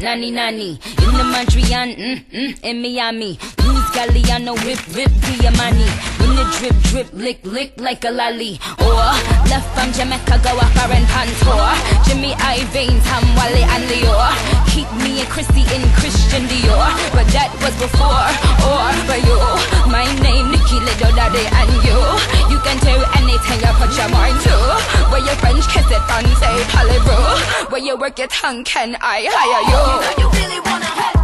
Nani Nani. In the Montreal, in Miami. Use Galliano, whip, Diamani. When the drip, drip, lick like a lolly. Or left from Jamaica, go up and Pantor. Jimmy I Veins, Ham Wale and Leo. Keep me and Chrissy in Christian Dior. But that was before, or for you. My name, Nikki Little Daddy, and you. You can do anything you put your mind to. Where your French kiss it and say, Polly bro. Where you work your tongue, can I hire you? You know you really wanna have